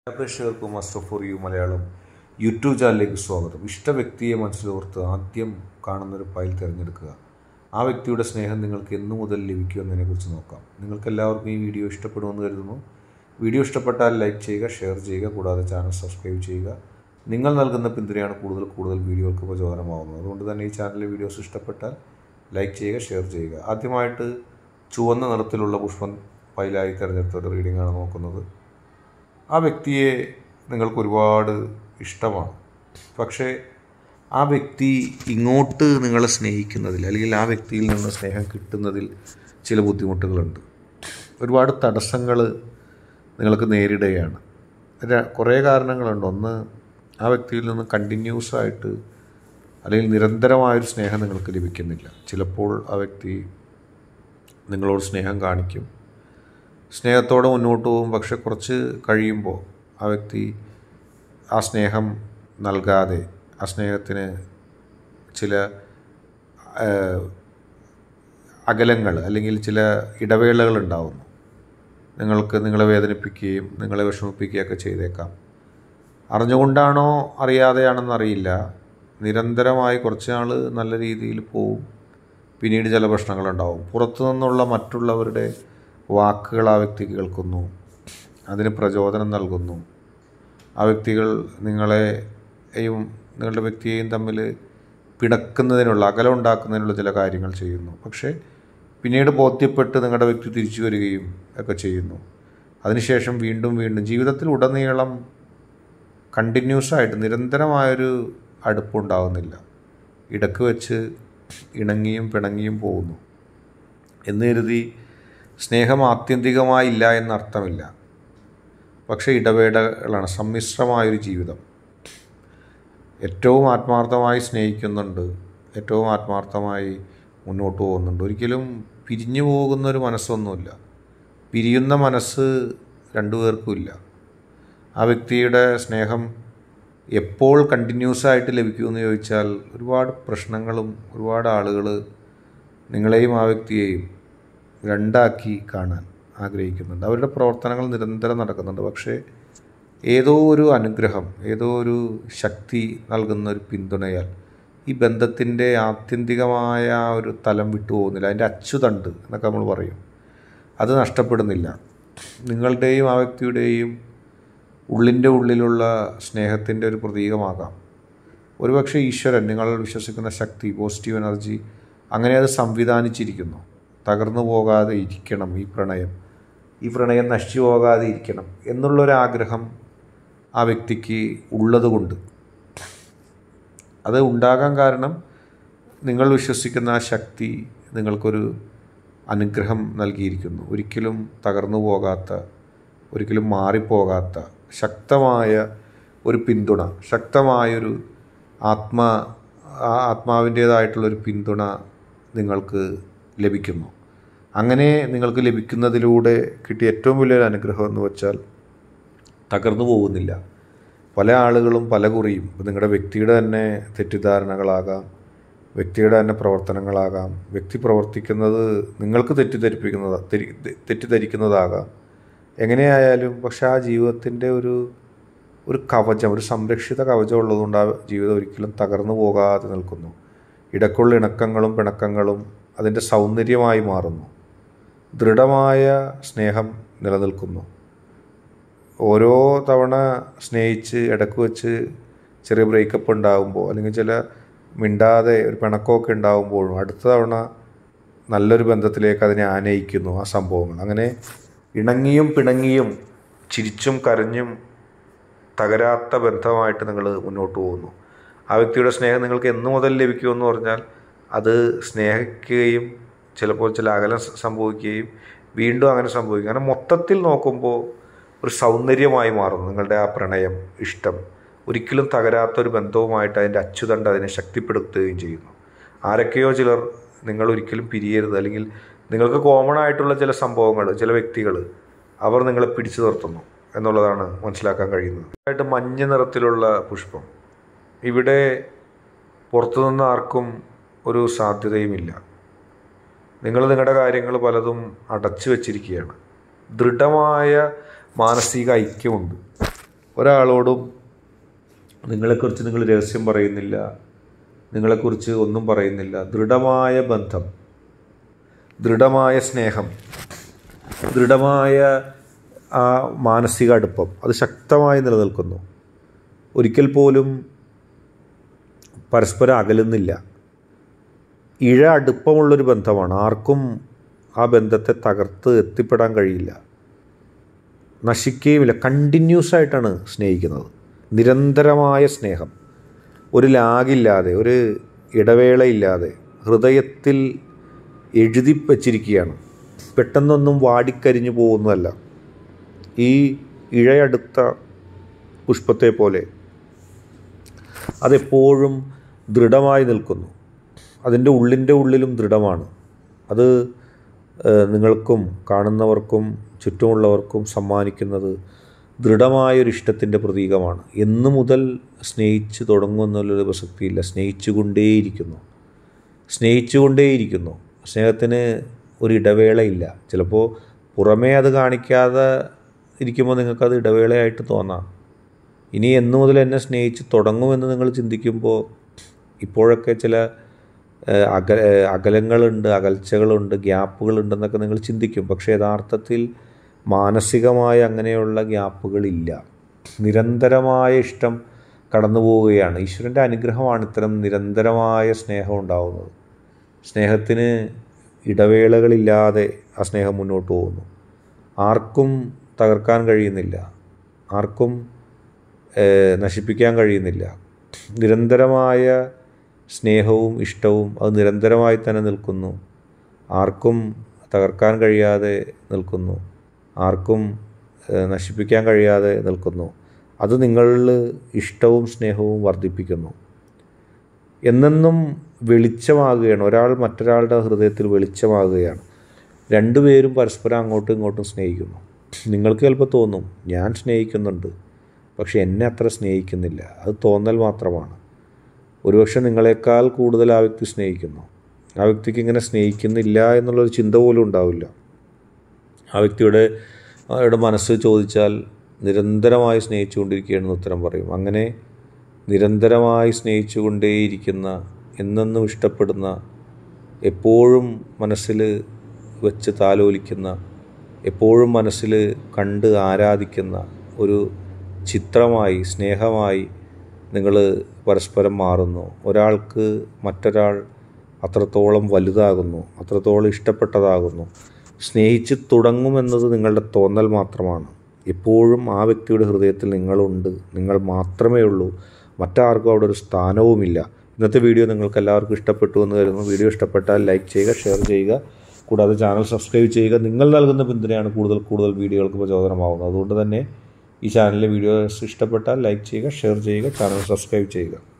പ്രേക്ഷകർക്കും master for you Malayalam YouTube ചാനലിലേക്ക് സ്വാഗതം. ഇഷ്ട വ്യക്തിയെ മനസ്സിലോർത്ത് ആദ്യം കാണുന്നൊരു ഫയൽ തിരഞ്ഞെടുക്കുക. ആ വ്യക്തിയുടെ സ്നേഹം നിങ്ങൾക്ക് എന്നു മുതൽ ലഭിക്കുമെന്നതിനെക്കുറിച്ച് നോക്കാം. നിങ്ങൾക്കെല്ലാവർക്കും ഈ വീഡിയോ ഇഷ്ടപ്പെടുമെന്ന് കരുതുന്നു. വീഡിയോ ഇഷ്ടപ്പെട്ടാൽ ലൈക്ക് ചെയ്യുക, ഷെയർ ചെയ്യുക, കൂടാതെ ചാനൽ സബ്സ്ക്രൈബ് ചെയ്യുക. നിങ്ങൾ നൽകുന്ന പിന്തുണയാണ് കൂടുതൽ വീഡിയോകൾക്ക് പ്രചോദനമാകുന്നത്. അതുകൊണ്ട് തന്നെ ഈ ചാനലിലെ വീഡിയോസ് ഇഷ്ടപ്പെട്ടാൽ ലൈക്ക് ചെയ്യുക, ഷെയർ ചെയ്യുക. ആദ്യമായിട്ട് ചുവന്ന നിറത്തിലുള്ള പുഷ്പം ഫയലായി തിരഞ്ഞെടുത്ത ഒരു റീഡിംഗാണ് നോക്കുന്നത്. ആ വ്യക്തിയെ നിങ്ങൾക്ക് ഒരുപാട് ഇഷ്ടമാണ്, പക്ഷേ ആ വ്യക്തി ഇങ്ങോട്ട് നിങ്ങളെ സ്നേഹിക്കുന്നതിൽ അല്ലെങ്കിൽ ആ വ്യക്തിയിൽ നിന്ന് സ്നേഹം കിട്ടുന്നതിൽ ചില ബുദ്ധിമുട്ടുകളുണ്ട്. ഒരുപാട് തടസ്സങ്ങൾ നിങ്ങൾക്ക് നേരിടുകയാണ്. കുറേ കാരണങ്ങളുണ്ട്. ഒന്ന്, ആ വ്യക്തിയിൽ നിന്ന് കണ്ടിന്യൂസ് ആയിട്ട് അല്ലെങ്കിൽ നിരന്തരമായൊരു സ്നേഹം നിങ്ങൾക്ക് ലഭിക്കുന്നില്ല. ചിലപ്പോൾ ആ വ്യക്തി നിങ്ങളോട് സ്നേഹം കാണിക്കും, സ്നേഹത്തോടെ മുന്നോട്ട് പോകും. പക്ഷെ കുറച്ച് കഴിയുമ്പോൾ ആ വ്യക്തി ആ സ്നേഹം നൽകാതെ ആ സ്നേഹത്തിന് ചില അകലങ്ങൾ അല്ലെങ്കിൽ ചില ഇടവേളകൾ ഉണ്ടാവുന്നു. നിങ്ങളെ വേദനിപ്പിക്കുകയും നിങ്ങളെ വിഷമിപ്പിക്കുകയൊക്കെ ചെയ്തേക്കാം. അറിഞ്ഞുകൊണ്ടാണോ അറിയാതെയാണെന്നറിയില്ല. നിരന്തരമായി കുറച്ച് നാൾ നല്ല രീതിയിൽ പോവും, പിന്നീട് ചില പ്രശ്നങ്ങളുണ്ടാവും. പുറത്തു നിന്നുള്ള മറ്റുള്ളവരുടെ വാക്കുകൾ ആ വ്യക്തി കേൾക്കുന്നു, അതിന് പ്രചോദനം നൽകുന്നു. ആ വ്യക്തികൾ നിങ്ങളെയും നിങ്ങളുടെ വ്യക്തിയെയും തമ്മിൽ പിണക്കുന്നതിനുള്ള, അകലം ഉണ്ടാക്കുന്നതിനുള്ള ചില കാര്യങ്ങൾ ചെയ്യുന്നു. പക്ഷേ പിന്നീട് ബോധ്യപ്പെട്ട് നിങ്ങളുടെ വ്യക്തി തിരിച്ചു വരികയും ഒക്കെ ചെയ്യുന്നു. അതിനുശേഷം വീണ്ടും ജീവിതത്തിൽ ഉടനീളം കണ്ടിന്യൂസായിട്ട് നിരന്തരമായൊരു അടുപ്പുണ്ടാകുന്നില്ല. ഇടയ്ക്ക് വെച്ച് ഇണങ്ങിയും പിണങ്ങിയും പോകുന്നു. എന്ന് കരുതി സ്നേഹം ആത്യന്തികമായി ഇല്ല എന്നർത്ഥമില്ല. പക്ഷേ ഇടവേളകളാണ്, സമ്മിശ്രമായൊരു ജീവിതം. ഏറ്റവും ആത്മാർത്ഥമായി സ്നേഹിക്കുന്നുണ്ട്, ഏറ്റവും ആത്മാർത്ഥമായി മുന്നോട്ട് പോകുന്നുണ്ട്. ഒരിക്കലും പിരിഞ്ഞു പോകുന്നൊരു മനസ്സൊന്നുമില്ല. പിരിയുന്ന മനസ്സ് രണ്ടുപേർക്കും ഇല്ല. ആ വ്യക്തിയുടെ സ്നേഹം എപ്പോൾ കണ്ടിന്യൂസായിട്ട് ലഭിക്കുമെന്ന് ചോദിച്ചാൽ ഒരുപാട് പ്രശ്നങ്ങളും ഒരുപാട് ആളുകൾ നിങ്ങളെയും ആ വ്യക്തിയെയും രണ്ടാക്കി കാണാൻ ആഗ്രഹിക്കുന്നുണ്ട്. അവരുടെ പ്രവർത്തനങ്ങൾ നിരന്തരം നടക്കുന്നുണ്ട്. പക്ഷേ ഏതോ ഒരു അനുഗ്രഹം, ഏതോ ഒരു ശക്തി നൽകുന്ന ഒരു പിന്തുണയാൽ ഈ ബന്ധത്തിൻ്റെ ആത്യന്തികമായ ഒരു തലം വിട്ടുപോകുന്നില്ല. അതിൻ്റെ അച്ചുതണ്ട് എന്നൊക്കെ നമ്മൾ പറയും, അത് നഷ്ടപ്പെടുന്നില്ല. നിങ്ങളുടെയും ആ വ്യക്തിയുടെയും ഉള്ളിൻ്റെ ഉള്ളിലുള്ള സ്നേഹത്തിൻ്റെ ഒരു പ്രതീകമാകാം. ഒരുപക്ഷെ ഈശ്വരൻ, നിങ്ങൾ വിശ്വസിക്കുന്ന ശക്തി, പോസിറ്റീവ് എനർജി, അങ്ങനെ അത് സംവിധാനിച്ചിരിക്കുന്നു. തകർന്നു പോകാതെ ഇരിക്കണം ഈ പ്രണയം നശിച്ചു പോകാതെ ഇരിക്കണം എന്നുള്ളൊരാഗ്രഹം ആ വ്യക്തിക്ക് ഉള്ളതുകൊണ്ട്, അത് ഉണ്ടാകാൻ കാരണം നിങ്ങൾ വിശ്വസിക്കുന്ന ആ ശക്തി നിങ്ങൾക്കൊരു അനുഗ്രഹം നൽകിയിരിക്കുന്നു. ഒരിക്കലും തകർന്നു പോകാത്ത, ഒരിക്കലും മാറിപ്പോകാത്ത ശക്തമായ ഒരു പിന്തുണ, ശക്തമായൊരു ആത്മാവിൻ്റേതായിട്ടുള്ളൊരു പിന്തുണ നിങ്ങൾക്ക് ലഭിക്കുന്നു. അങ്ങനെ നിങ്ങൾക്ക് ലഭിക്കുന്നതിലൂടെ കിട്ടിയ ഏറ്റവും വലിയൊരു അനുഗ്രഹം എന്ന് വെച്ചാൽ തകർന്നു പോകുന്നില്ല. പല ആളുകളും പല കുറിയും, നിങ്ങളുടെ വ്യക്തിയുടെ തന്നെ തെറ്റിദ്ധാരണകളാകാം, വ്യക്തിയുടെ തന്നെ പ്രവർത്തനങ്ങളാകാം, വ്യക്തി പ്രവർത്തിക്കുന്നത് നിങ്ങൾക്ക് തെറ്റിദ്ധരിക്കുന്നതാകാം. എങ്ങനെയായാലും പക്ഷെ ആ ജീവിതത്തിൻ്റെ ഒരു കവചം, ഒരു സംരക്ഷിത കവചം ഉള്ളതുകൊണ്ട് ആ ജീവിതം ഒരിക്കലും തകർന്നു പോകാതെ നിൽക്കുന്നു. ഇടയ്ക്കുള്ള ഇണക്കങ്ങളും പിണക്കങ്ങളും അതിൻ്റെ സൗന്ദര്യമായി മാറുന്നു. ദൃഢമായ സ്നേഹം നിലനിൽക്കുന്നു. ഓരോ തവണ സ്നേഹിച്ച് ഇടയ്ക്ക് വെച്ച് ചെറിയ ബ്രേക്കപ്പ് ഉണ്ടാകുമ്പോൾ അല്ലെങ്കിൽ ചില മിണ്ടാതെ ഒരു പിണക്കമൊക്കെ ഉണ്ടാകുമ്പോഴും അടുത്ത തവണ നല്ലൊരു ബന്ധത്തിലേക്ക് അതിനെ ആനയിക്കുന്നു ആ സംഭവങ്ങൾ. അങ്ങനെ ഇണങ്ങിയും പിണങ്ങിയും ചിരിച്ചും കരഞ്ഞും തകരാത്ത ബന്ധമായിട്ട് നിങ്ങൾ മുന്നോട്ട് പോകുന്നു. ആ വ്യക്തിയുടെ സ്നേഹം നിങ്ങൾക്ക് എന്നു മുതൽ ലഭിക്കുമെന്ന് പറഞ്ഞാൽ അത് സ്നേഹിക്കുകയും ചിലപ്പോൾ ചില അകലം സംഭവിക്കുകയും വീണ്ടും അങ്ങനെ സംഭവിക്കും. അങ്ങനെ മൊത്തത്തിൽ നോക്കുമ്പോൾ ഒരു സൗന്ദര്യമായി മാറുന്നു നിങ്ങളുടെ ആ പ്രണയം, ഇഷ്ടം. ഒരിക്കലും തകരാത്തൊരു ബന്ധവുമായിട്ട് അതിൻ്റെ അച്ചുതണ്ട് അതിനെ ശക്തിപ്പെടുത്തുകയും ചെയ്യുന്നു. ആരൊക്കെയോ ചിലർ നിങ്ങൾ ഒരിക്കലും പിരിയരുത്, അല്ലെങ്കിൽ നിങ്ങൾക്ക് കോമൺ ആയിട്ടുള്ള ചില സംഭവങ്ങൾ, ചില വ്യക്തികൾ, അവർ നിങ്ങളെ പിടിച്ചു നിർത്തുന്നു എന്നുള്ളതാണ് മനസ്സിലാക്കാൻ കഴിയുന്നത്. ആയിട്ട് മഞ്ഞ നിറത്തിലുള്ള പുഷ്പം, ഇവിടെ പുറത്തുനിന്ന് ആർക്കും ഒരു സാധ്യതയുമില്ല. നിങ്ങൾ നിങ്ങളുടെ കാര്യങ്ങൾ പലതും അടച്ചു വച്ചിരിക്കുകയാണ്. ദൃഢമായ മാനസിക ഐക്യമുണ്ട്. ഒരാളോടും നിങ്ങളെക്കുറിച്ച് നിങ്ങൾ രഹസ്യം പറയുന്നില്ല, നിങ്ങളെക്കുറിച്ച് ഒന്നും പറയുന്നില്ല. ദൃഢമായ ബന്ധം, ദൃഢമായ സ്നേഹം, ദൃഢമായ ആ മാനസിക അടുപ്പം അത് ശക്തമായി നിലനിൽക്കുന്നു. ഒരിക്കൽ പോലും പരസ്പരം അകലുന്നില്ല. അടുപ്പമുള്ളൊരു ബന്ധമാണ്. ആർക്കും ആ ബന്ധത്തെ തകർത്ത് എത്തിപ്പെടാൻ കഴിയില്ല, നശിക്കുകയുമില്ല. കണ്ടിന്യൂസ് ആയിട്ടാണ് സ്നേഹിക്കുന്നത്. നിരന്തരമായ സ്നേഹം, ഒരു ലാഗില്ലാതെ, ഒരു ഇടവേളയില്ലാതെ ഹൃദയത്തിൽ എഴുതി വച്ചിരിക്കുകയാണ്. പെട്ടെന്നൊന്നും വാടിക്കരിഞ്ഞു പോകുന്നതല്ല. ഈ ഇഴയടുത്ത പുഷ്പത്തെ പോലെ അതെപ്പോഴും ദൃഢമായി നിൽക്കുന്നു. അതിൻ്റെ ഉള്ളിലും ദൃഢമാണ്. അത് നിങ്ങൾക്കും കാണുന്നവർക്കും ചുറ്റുമുള്ളവർക്കും സമ്മാനിക്കുന്നത് ദൃഢമായൊരു ഇഷ്ടത്തിൻ്റെ പ്രതീകമാണ്. എന്നു മുതൽ സ്നേഹിച്ച് തുടങ്ങുമെന്നുള്ളൊരു പ്രസക്തിയില്ല. സ്നേഹിച്ചുകൊണ്ടേയിരിക്കുന്നു. സ്നേഹത്തിന് ഒരു ഇടവേളയില്ല. ചിലപ്പോൾ പുറമേ അത് കാണിക്കാതെ ഇരിക്കുമ്പോൾ നിങ്ങൾക്കത് ഇടവേളയായിട്ട് തോന്നാം. ഇനി എന്നു മുതൽ എന്നെ സ്നേഹിച്ച് തുടങ്ങുമെന്ന് നിങ്ങൾ ചിന്തിക്കുമ്പോൾ ഇപ്പോഴൊക്കെ ചില അകലങ്ങളുണ്ട്, അകൽച്ചകളുണ്ട്, ഗ്യാപ്പുകളുണ്ടെന്നൊക്കെ നിങ്ങൾ ചിന്തിക്കും. പക്ഷേ യഥാർത്ഥത്തിൽ മാനസികമായ അങ്ങനെയുള്ള ഗ്യാപ്പുകളില്ല. നിരന്തരമായ ഇഷ്ടം കടന്നു പോവുകയാണ്. ഈശ്വരൻ്റെ അനുഗ്രഹമാണ് ഇത്തരം നിരന്തരമായ സ്നേഹം ഉണ്ടാവുന്നത്. സ്നേഹത്തിന് ഇടവേളകളില്ലാതെ ആ സ്നേഹം മുന്നോട്ട് പോകുന്നു. ആർക്കും തകർക്കാൻ കഴിയുന്നില്ല, ആർക്കും നശിപ്പിക്കാൻ കഴിയുന്നില്ല. നിരന്തരമായ സ്നേഹവും ഇഷ്ടവും അത് നിരന്തരമായി തന്നെ നിൽക്കുന്നു. ആർക്കും തകർക്കാൻ കഴിയാതെ നിൽക്കുന്നു, ആർക്കും നശിപ്പിക്കാൻ കഴിയാതെ നിൽക്കുന്നു. അത് നിങ്ങളിൽ ഇഷ്ടവും സ്നേഹവും വർദ്ധിപ്പിക്കുന്നു. എന്നെന്നും വെളിച്ചമാകുകയാണ്. ഒരാൾ മറ്റൊരാളുടെ ഹൃദയത്തിൽ വെളിച്ചമാകുകയാണ്. രണ്ടുപേരും പരസ്പരം അങ്ങോട്ടും ഇങ്ങോട്ടും സ്നേഹിക്കുന്നു. നിങ്ങൾക്ക് ചിലപ്പോൾ തോന്നും ഞാൻ സ്നേഹിക്കുന്നുണ്ട്, പക്ഷെ എന്നെ അത്ര സ്നേഹിക്കുന്നില്ല. അത് തോന്നൽ മാത്രമാണ്. ഒരുപക്ഷെ നിങ്ങളെക്കാൾ കൂടുതൽ ആ വ്യക്തി സ്നേഹിക്കുന്നു. ആ വ്യക്തിക്ക് ഇങ്ങനെ സ്നേഹിക്കുന്നില്ല എന്നുള്ളൊരു ചിന്ത പോലും ഉണ്ടാവില്ല. ആ വ്യക്തിയുടെ മനസ്സ് ചോദിച്ചാൽ നിരന്തരമായി സ്നേഹിച്ചുകൊണ്ടിരിക്കുകയാണെന്ന് ഉത്തരം പറയും. അങ്ങനെ നിരന്തരമായി സ്നേഹിച്ചുകൊണ്ടേയിരിക്കുന്ന, എന്നെന്നും ഇഷ്ടപ്പെടുന്ന, എപ്പോഴും മനസ്സിൽ വെച്ച് താലോലിക്കുന്ന, എപ്പോഴും മനസ്സിൽ കണ്ട് ആരാധിക്കുന്ന ഒരു ചിത്രമായി, സ്നേഹമായി നിങ്ങൾ പരസ്പരം മാറുന്നു. ഒരാൾക്ക് മറ്റൊരാൾ അത്രത്തോളം വലുതാകുന്നു, അത്രത്തോളം ഇഷ്ടപ്പെട്ടതാകുന്നു. സ്നേഹിച്ച് തുടങ്ങുമെന്നത് നിങ്ങളുടെ തോന്നൽ മാത്രമാണ്. എപ്പോഴും ആ വ്യക്തിയുടെ ഹൃദയത്തിൽ നിങ്ങളുണ്ട്, നിങ്ങൾ മാത്രമേ ഉള്ളൂ. മറ്റാർക്കും അവിടെ ഒരു സ്ഥാനവുമില്ല. ഇന്നത്തെ വീഡിയോ നിങ്ങൾക്ക് എല്ലാവർക്കും ഇഷ്ടപ്പെട്ടു എന്ന് കരുതുന്നു. വീഡിയോ ഇഷ്ടപ്പെട്ടാൽ ലൈക്ക് ചെയ്യുക, ഷെയർ ചെയ്യുക, കൂടാതെ ചാനൽ സബ്സ്ക്രൈബ് ചെയ്യുക. നിങ്ങൾ നൽകുന്ന പിന്തുണയാണ് കൂടുതൽ വീഡിയോകൾക്ക് പ്രചോദനമാകുന്നത്. അതുകൊണ്ട് തന്നെ ഈ ചാനലിലെ വീഡിയോസ് ഇഷ്ടപ്പെട്ടാൽ ലൈക്ക് ചെയ്യുക, ഷെയർ ചെയ്യുക, ചാനൽ സബ്സ്ക്രൈബ് ചെയ്യുക.